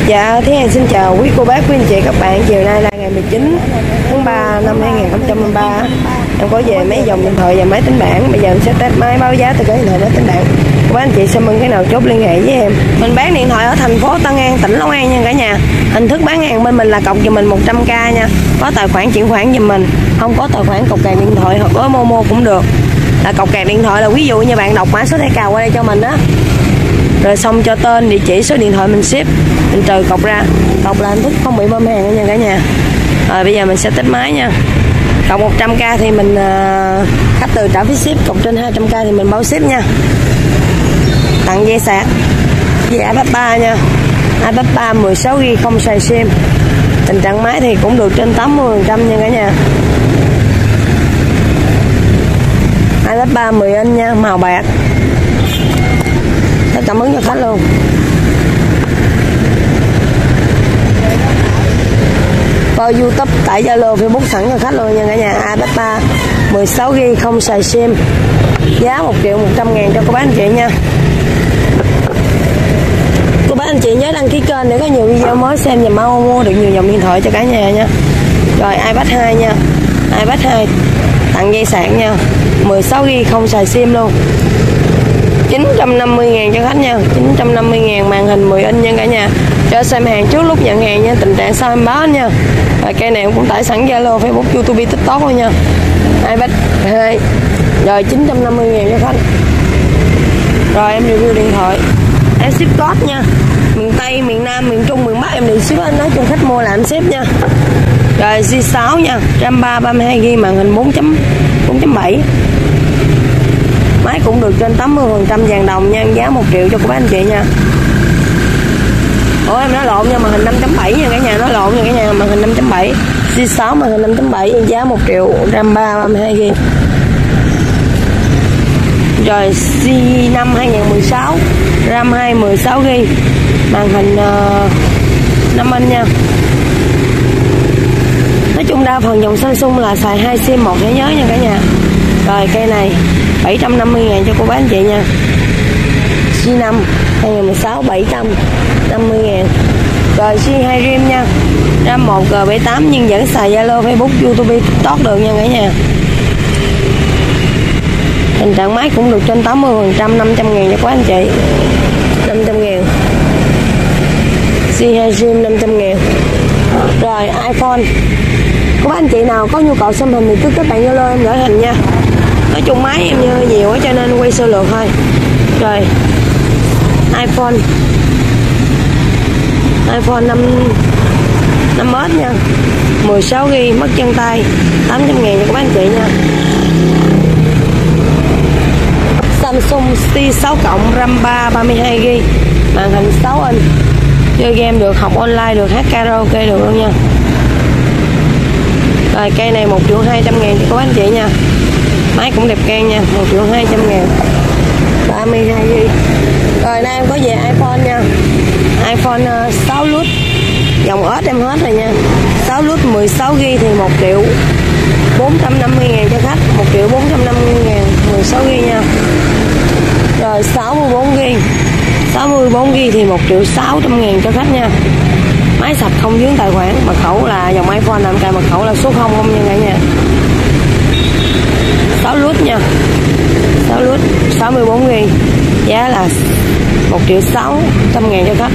Dạ, Thế An xin chào quý cô bác, quý anh chị, các bạn. Chiều nay là ngày 19 tháng 3 năm 2023. Em có về mấy dòng điện thoại và máy tính bảng. Bây giờ em sẽ test máy báo giá từ cái điện thoại máy tính bảng. Cô bác anh chị xem ơn cái nào chốt liên hệ với em. Mình bán điện thoại ở thành phố Tân An, tỉnh Long An nha cả nhà. Hình thức bán hàng bên mình là cọc giùm mình 100k nha. Có tài khoản chuyển khoản giùm mình, không có tài khoản cọc card điện thoại hoặc có Momo cũng được. Là cọc card điện thoại là ví dụ như bạn đọc mã số thẻ cào qua đây cho mình á, rồi xong cho tên, địa chỉ, số điện thoại mình ship, mình trừ cọc ra. Cọc là hình thức không bị bơm hàng nha cả nhà. Rồi bây giờ mình sẽ test máy nha. Cọc 100k thì mình khách từ trả phí ship, cọc trên 200k thì mình bao ship nha. Tặng dây sạc với iPad 3 nha. iPad 3 16GB không xài sim. Tình trạng máy thì cũng được trên 80% nha cả nhà. iPad 3 10 inch nha, màu bạc. Rất cảm ơn cho khách luôn. Vào YouTube, tải Zalo, Facebook sẵn cho khách luôn nha cả nhà. iPad 3 16GB không xài sim, giá 1.100.000 cho các bác anh chị nha. Các bác anh chị nhớ đăng ký kênh để có nhiều video mới xem và mau mua được nhiều dòng điện thoại cho cả nhà nha. Rồi iPad 2 nha, iPad 2 tặng dây sạc nha, 16GB không xài sim luôn, 950.000 cho khách nha. 950.000, màn hình 10 inch nha cả nhà. Cho xem hàng trước lúc nhận hàng nha, tình trạng sao em báo nha. Và cây này cũng tải sẵn Zalo, Facebook, YouTube, TikTok luôn nha. iPad 2 rồi 950.000 cho khách. Rồi em review điện thoại, em ship code nha. Miền Tây, miền Nam, miền Trung, miền Bắc em đều ship hết, nói chung khách mua là em ship nha. Rồi G6 nha, RAM 3 32GB, màn hình 4.7. Máy cũng được trên 80% vàng đồng nha, giá 1 triệu cho các bác anh chị nha. Ủa em nói lộn nha, màn hình 5.7 nha cả nhà, nói lộn nha cả nhà, màn hình 5.7. G6 màn hình 5.7, giá 1 triệu, RAM 3 32GB. Rồi C5 2016, RAM 2 16GB, màn hình 5 inch nha. Nói chung đa phần dòng Samsung là xài 2 sim, 1 thẻ nhớ nha cả nhà. Rồi cây này 750.000 cho cô bác anh chị nha. C5 2016 750.000. Rồi C2 RAM nha, RAM 1 GB8 nhưng vẫn xài Zalo, Facebook, YouTube, TikTok được nha cả nhà. Tình trạng máy cũng được trên 80%, 500.000 cho các anh chị. 500.000. C2 RAM 500.000. Rồi iPhone, các anh chị nào có nhu cầu xem hình thì cứ kết bạn Zalo em gửi hình nha. Nói chung máy em như nhiều quá cho nên quay sơ lược thôi. Rồi iPhone 5S nha, 16GB, mất chân tay, 800.000 cho các anh chị nha. Samsung C6 cộng, RAM 3 32GB, màn hình 6 inch, chơi game được, học online được, hát karaoke được luôn nha. Rồi cây này 1.200.000 cho các anh chị nha. Máy cũng đẹp can nha, 1.200.000, 32GB. Rồi nay em có về iPhone nha. iPhone 6 Plus, dòng ớt em hết rồi nha. 6 Plus 16GB thì 1.450.000 cho khách, 1.450.000, 16GB nha. Rồi 64GB thì 1.600.000 cho khách nha. Máy sạch không dướng tài khoản, mật khẩu là dòng iPhone làm cài mật khẩu là số 00 nha cả nhà. 6 Plus nha, 6 Plus 64GB, giá là 1.600.000 cho khách.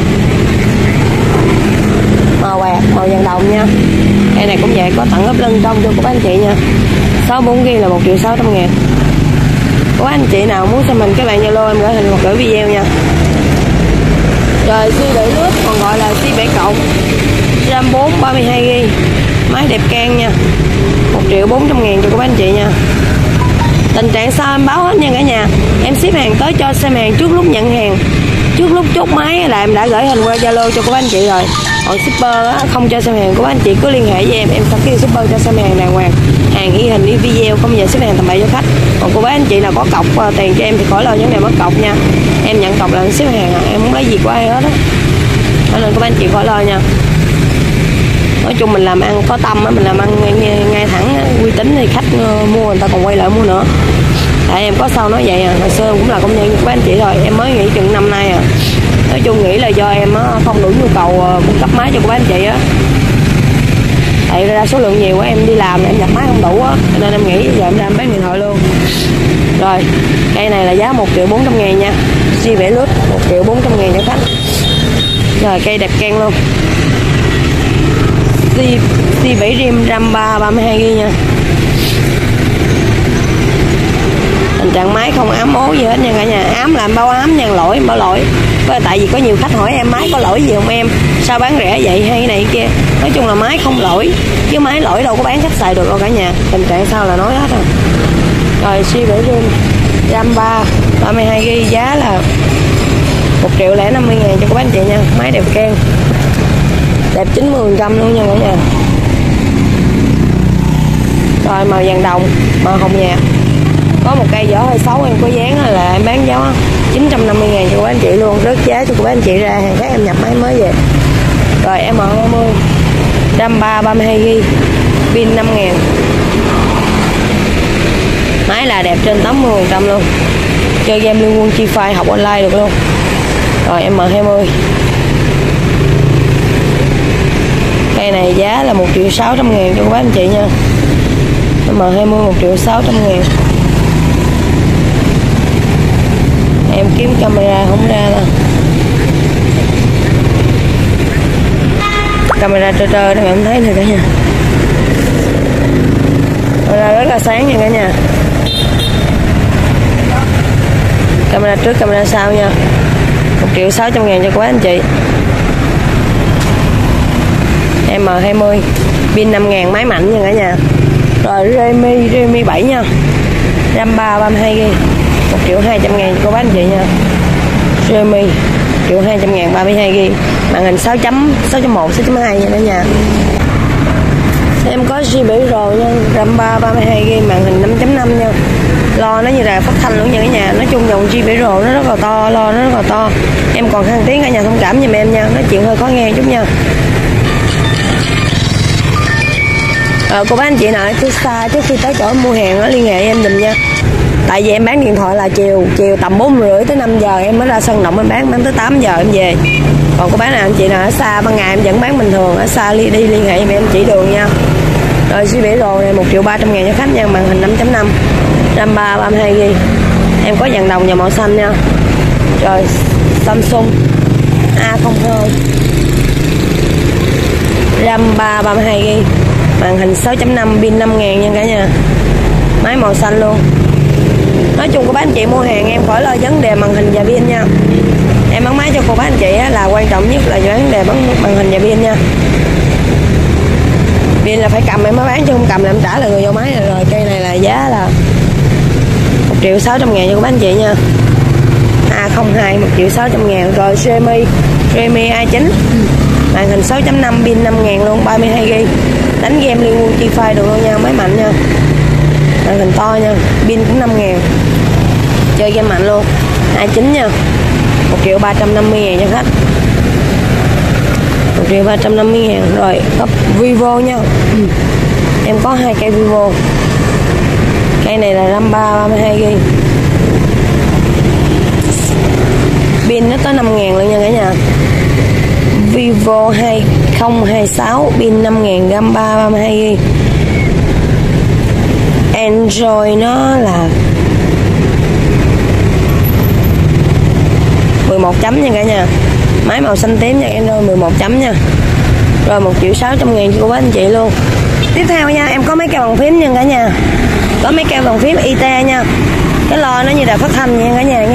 Màu bạc, màu vàng đồng nha. Cây này cũng vậy, có tặng ốp lưng trong cho các anh chị nha. 64GB là 1.600.000. Có anh chị nào muốn xem mình các bạn Zalo em gửi hình hoặc gửi video nha. Rồi C7 Plus còn gọi là C7 cộng, RAM 4 32GB, máy đẹp can nha, 1.400.000 cho các anh chị nha. Tình trạng sao em báo hết nha cả nhà. Em ship hàng tới cho xem hàng trước lúc nhận hàng, trước lúc chốt máy là em đã gửi hình qua Zalo cho các anh chị rồi. Còn shipper á, không cho xem hàng, các anh chị cứ liên hệ với em sẽ kêu shipper cho xem hàng đàng hoàng, hàng y hình y video, không giờ ship hàng tầm bậy cho khách. Còn cô bác anh chị nào có cọc tiền cho em thì khỏi lo vấn đề mất cọc nha. Em nhận cọc là em ship hàng, em không lấy gì của ai hết á, nên các bác anh chị khỏi lo nha. Nói chung mình làm ăn có tâm á, mình làm ăn ngay thẳng, uy tín thì khách mua người ta còn quay lại mua nữa. Tại em có sao nói vậy à, hồi xưa cũng là công nhân của anh chị rồi, em mới nghỉ chừng năm nay à. Nói chung nghĩ là do em không đủ nhu cầu cung cấp máy cho cô bác anh chị á. Tại ra số lượng nhiều quá, em đi làm em nhập máy không đủ á, nên em nghĩ giờ em ra em bán điện thoại luôn. Rồi cây này là giá 1.400.000 nha, G7 lút 1.400.000 cho khách. Rồi cây đẹp keng luôn, G7 rim RAM 3 32GB nha. Tình trạng máy không ám ố gì hết nha cả nhà. Ám là em báo ám nha, lỗi em báo lỗi. Tại vì có nhiều khách hỏi em máy có lỗi gì không em, sao bán rẻ vậy hay này kia. Nói chung là máy không lỗi, chứ máy lỗi đâu có bán khách xài được đâu cả nhà. Tình trạng sao là nói hết rồi. Rồi G7 rim RAM 3 32GB, giá là 1.050.000 cho các bác anh chị nha. Máy đẹp keng, đẹp 90% luôn nha cả nhà. Rồi màu vàng đồng, màu hồng nhạt. Có một cây vỏ hơi xấu em có dán là em bán giá 950.000 cho các anh chị luôn, rớt giá cho các anh chị ra hàng khác em nhập máy mới về. Rồi M20 RAM 3 32GB, pin 5.000. Máy là đẹp trên 80% luôn, chơi game Liên Quân Chi Phai học online được luôn. Rồi M20 cây này giá là 1.600.000 cho các anh chị nha. M20 1.600.000. Em kiếm camera không ra đâu, camera trơ trơ đó em thấy nè cả nhà. Camera rất là sáng nha cả nhà. Camera trước camera sau nha, 1.600.000 cho các anh chị. M20 pin 5.000, máy mạnh nha cả nhà. Rồi Redmi 7 nha, RAM 3 32GB, 1.200.000 cho các anh chị nha. Redmi 1.200.000 32GB, màn hình 6.1 6.2 nha cả nhà. Em có G7 rồi nha, RAM 3 32GB, màn hình 5.5 nha. Lo nó như là phát thanh luôn nha cả nhà. Nói chung dòng G7 Pro nó rất là to, lo nó rất là to. Em còn khăn tiếng cả nhà thông cảm giùm em nha, nói chuyện hơi khó nghe chút nha. Cô bác anh chị nào ở xa trước khi tới chỗ mua hàng nó liên hệ em dùm nha. Tại vì em bán điện thoại là chiều tầm 4:30 tới 5 giờ em mới ra sân động em bán tới 8 giờ em về. Còn cô bác nào anh chị nào ở xa ban ngày em vẫn bán bình thường, ở xa đi liên hệ em chỉ đường nha. Rồi G7 Pro này 1.300.000 cho khách nha, màn hình 5.5, RAM 3 32GB. Em có vàng đồng và màu xanh nha. Rồi Samsung A02 RAM 3 32GB, màn hình 6.5, pin 5.000 nha cả nhà. Máy màu xanh luôn. Nói chung cô bác anh chị mua hàng em khỏi lo vấn đề màn hình và pin nha. Em bán máy cho cô bác anh chị là quan trọng nhất là vấn đề màn hình và pin nha. Pin là phải cầm em mới bán, chứ không cầm là em trả lại người vô máy. Rồi cây này là giá là 1.600.000 cho cô bác anh chị nha. A02 1.600.000. Rồi Redmi A9 màn hình 6.5, pin 5.000 luôn, 32GB. Đánh game Liên Quân Chi Phai được luôn nha, máy mạnh nha. Màn hình to nha, pin cũng 5.000. Chơi game mạnh luôn. A9 nha, 1.350.000 cho khách. 1.350.000. Rồi cấp Vivo nha. Em có 2 cây Vivo. Cây này là RAM 3 32GB, pin nó tới 5.000 luôn nha cả nhà. Vivo 2026, pin 5.000, RAM 3 32GB. Android nó là 11 chấm nha cả nhà. Máy màu xanh tím nha, Android 11 chấm nha. Rồi 1.600.000 cho cô bác anh chị luôn. Tiếp theo nha, em có mấy cây bàn phím nha cả nhà. Có mấy cây bàn phím IT nha. Cái lo nó như là phát thanh nha cả nhà,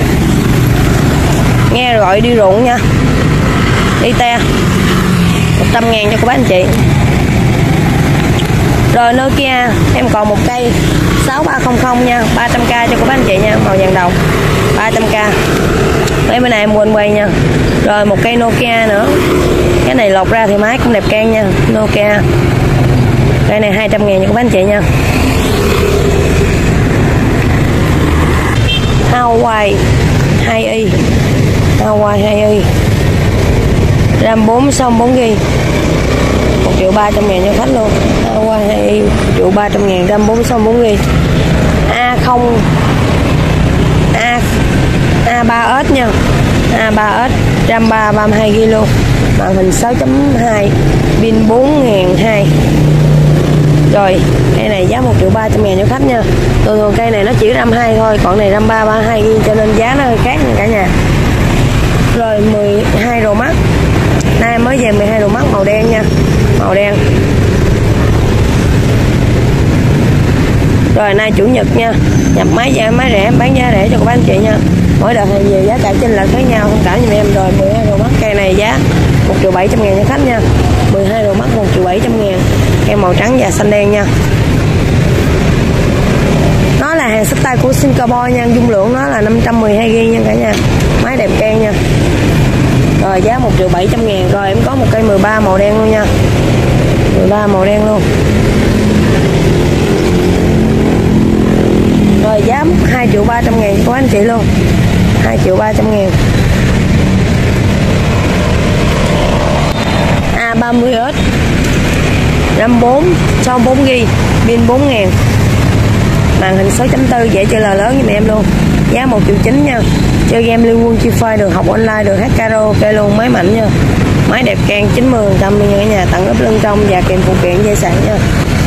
nghe gọi đi ruộng nha. IT 100.000 cho cô bác anh chị. Rồi Nokia em còn một cây 6300 nha, 300k cho cô bác anh chị nha, màu vàng đồng, 300k. Đây bên này em quên quay nha. Rồi một cây Nokia nữa, cái này lột ra thì máy cũng đẹp keng nha. Nokia cây này 200.000 cho cô bác anh chị nha. Huawei 2i, Huawei 2i, RAM 464GB, 1.300.000 cho khách luôn. Huawei 2i 1.300.000, RAM 464GB. A3s nha, A3S RAM 3 32GB luôn, màn hình 6.2, pin 4.200. Rồi cây này giá 1.300.000 cho khách nha. Thường cây này nó chỉ RAM 2 thôi, còn này RAM 3 32GB cho nên giá nó hơi khác nha cả nhà. Rồi 12 Pro Max, nay mới về 12 Pro Max màu đen nha, màu đen. Rồi nay chủ nhật nha, nhập máy rẻ, bán giá rẻ cho các anh chị nha. Mỗi đợt hàng về giá cả chênh lệch khác nhau, thông cảm giùm em. Rồi 12 Pro Max cây này giá 1.700.000 cho khách nha. 12 Pro Max 1.700.000, cây màu trắng và xanh đen nha. Nó là hàng xách tay của Singapore nha, dung lượng nó là 512GB nha cả nhà. Máy đẹp keng nha. Rồi giá 1.700.000. Rồi em có một cây 13 màu đen luôn nha, 13 màu đen luôn. Rồi giá 2.300.000 của anh chị luôn, 2.300.000. A30S RAM 4 64GB, pin 4.000, màn hình 6.4, dễ chơi là lớn như em luôn. Giá 1.900.000 nha. Chơi game liên quân, Free Fire được, học online được, hát karaoke luôn, máy mạnh nha. Máy đẹp keng 90% luôn nha cả nhà, tặng ốp lưng trong và kèm phụ kiện dây sạc nha.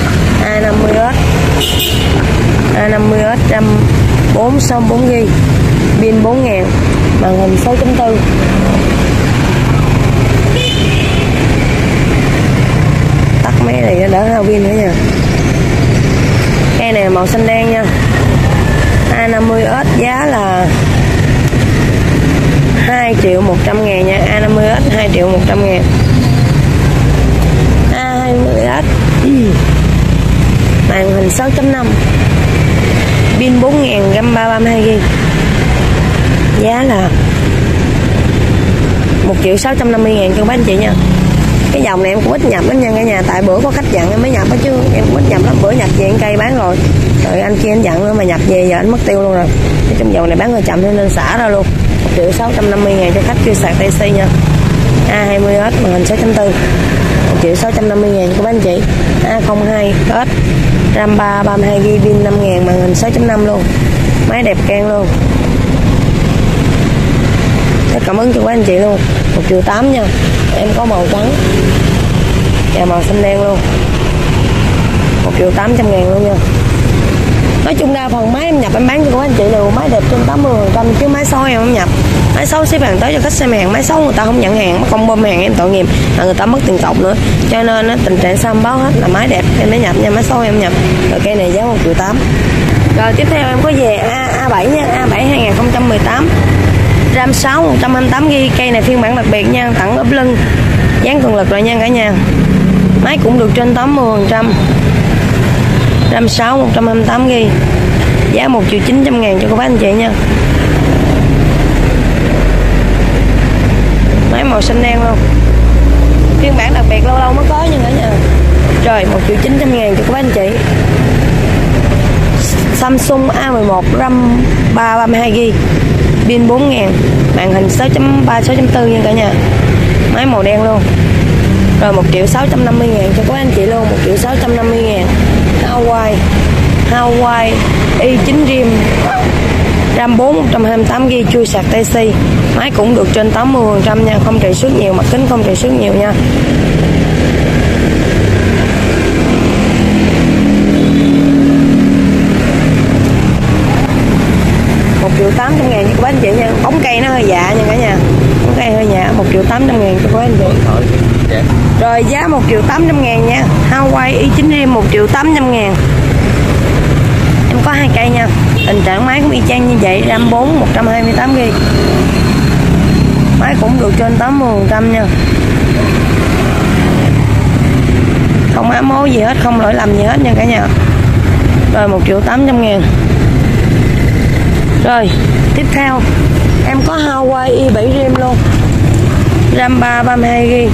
A50S RAM 4 64GB, pin 4.000, màn hình 6.4. Tắt máy này nó đỡ hao pin nữa nha. Cây này màu xanh đen nha. A50S giá là 2.100.000 nha. A50S 2.100.000. A20S màn hình 6.5, pin 4.000, RAM 3 32GB, giá là 1.650.000 cho các anh chị nha. Cái dòng này em cũng ít nhập lắm nha cả nhà, tại bữa có khách dặn em mới nhập đó chứ em cũng ít nhập lắm. Bữa nhập về cây bán rồi anh kia anh dặn nữa mà nhập về giờ anh mất tiêu luôn rồi. Trong dòng này bán hơi chậm nên xả ra luôn. 1.650.000 cho khách chưa sạc TC nha. A20S màn hình 6.4, 1.650.000 của các anh chị. A02S RAM 3 32GB, pin 5.000, màn hình 6.5 luôn, máy đẹp keng luôn. Rất cảm ơn cho các anh chị luôn. 1.800.000 nha. Em có màu trắng và màu xanh đen luôn, 1.800.000 luôn nha. Nói chung đa phần máy em nhập em bán cho các anh chị đều máy đẹp trên 80%, chứ máy xấu em không nhập. Máy xấu ship hàng tới cho khách xem hàng, máy xấu người ta không nhận hàng, không bơm hàng em tội nghiệp, là người ta mất tiền cọc nữa. Cho nên tình trạng sao báo hết là máy đẹp em mới nhập nha, máy xấu em nhập. Rồi cây này giá 1.800.000. Rồi tiếp theo em có về A7 nha, A7 2018 RAM 6 128GB, cây này phiên bản đặc biệt nha, tặng ốp lưng, dán cường lực rồi nha cả nhà. Máy cũng được trên 80%. RAM 6 128GB, giá 1.900.000 cho các bác anh chị nha. Máy màu xanh đen luôn, phiên bản đặc biệt lâu lâu mới có nha cả nhà. Rồi 1.900.000 cho các bác anh chị. Samsung A11 RAM 3 32GB, pin 4.000, màn hình 6.3 6.4 nha cả nhà. Máy màu đen luôn. Rồi 1.650.000 cho các anh chị luôn, 1.650.000. Huawei i9 Rim RAM 4 128GB, chui sạc TC, máy cũng được trên 80% nha, không trầy xước nhiều, mặt kính không trầy xước nhiều nha. $1.800.000 cho các anh chị nha. Bóng cây nó hơi dạ nha cả nhà, bóng cây hơi dạ. 1.800.000 cho các anh chị. Rồi giá 1.800.000 nha. Huawei i9 Rim 1.800.000. Em có 2 cây nha, tình trạng máy cũng y chang như vậy, RAM 4 128GB, máy cũng được trên 80% nha, không ám mố gì hết, không lỗi lầm gì hết nha cả nhà. Rồi 1.800.000. Rồi tiếp theo em có Huawei i7 Rim luôn, RAM 3 32GB,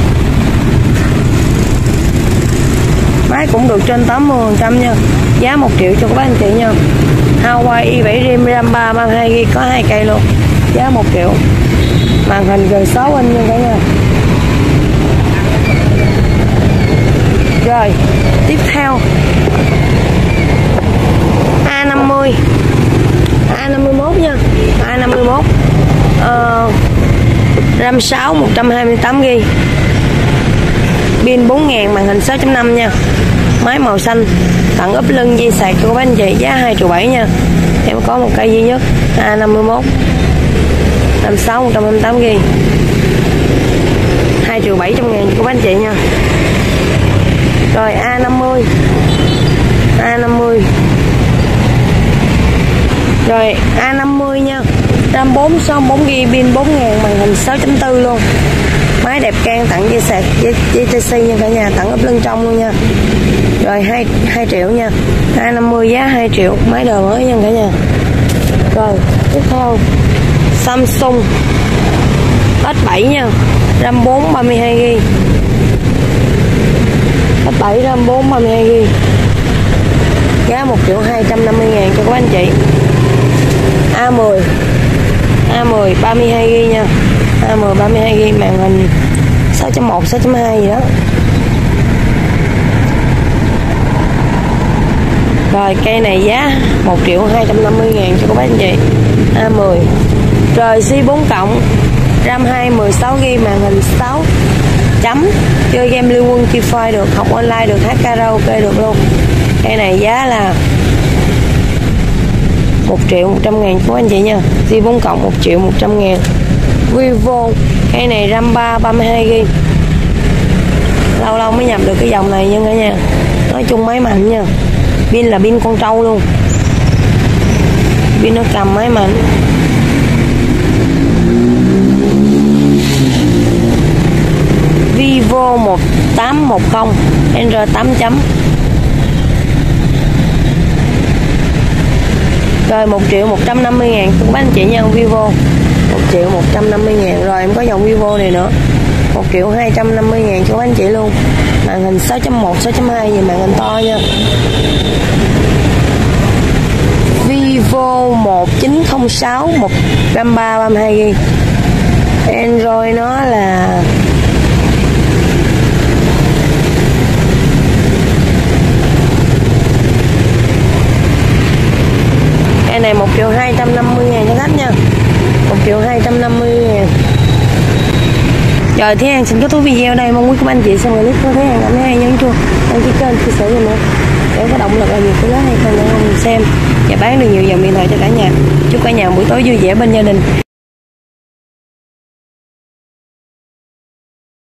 máy cũng được trên 80% nha, giá 1 triệu cho các anh chị nha. Huawei i7 Rim RAM 3 32GB, có 2 cây luôn, giá 1 triệu, màn hình gần 6 inch nha cả nhà. Rồi tiếp theo A50 A51 nha, A51 160 128GB, pin 4000, màn hình 6.5 nha, máy màu xanh, tặng ốp lưng, dây sạc cho các anh chị, giá 2.7 triệu nha. Em có một cây duy nhất A51 56 128GB, 2.7 triệu ngàn cho các anh chị nha. Rồi A50 rồi A50 nha, RAM 4 64GB, pin 4000, màn hình 6.4 luôn, máy đẹp can, tặng dây sạc JTC nha cả nhà, tặng ốp lưng trong luôn nha. Rồi 2 triệu nha, A50 giá 2 triệu, máy đời mới nha cả nhà. Rồi tiếp theo Samsung S7 nha, RAM 4 32GB, S7 RAM 4 32GB, giá 1.250 triệu cho các anh chị. A10 32GB nha, A10 32GB, màn hình 6.1 6.2 gì đó. Rồi cây này giá 1.250 triệu cho các anh chị, A10. Rồi C4 cộng, RAM 2 16GB, màn hình 6 chấm, chơi game Liên Quân Free Fire được, học online được, hát karaoke được luôn. Cây này giá là 1.100.000 của anh chị nha, C4 cộng 1.100.000. Vivo, cây này RAM 3 32GB, lâu lâu mới nhập được cái dòng này nha cả nhà, nói chung máy mạnh nha, pin là pin con trâu luôn, pin nó cầm máy mạnh. Vivo 1810 R8 chấm, rồi 1.150.000 của các anh chị nha. Vivo 1.150.000. Rồi em có dòng Vivo này nữa, 1.250.000 cho các anh chị luôn, màn hình 6.1 6.2 gì, màn hình to nha. Vivo 1906 RAM 3 32GB, Android nó là cái này 1.250.000 cho khách nha, 1.250.000. Rồi Thế An xin kết thúc video đây, mong quý các anh chị xem clip có Thế An cảm thấy hay nhấn chuông đăng ký kênh, chia sẻ nữa để có động lực là nhiều cái lá hay không để không xem và bán được nhiều dòng điện thoại cho cả nhà. Chúc cả nhà buổi tối vui vẻ bên gia đình.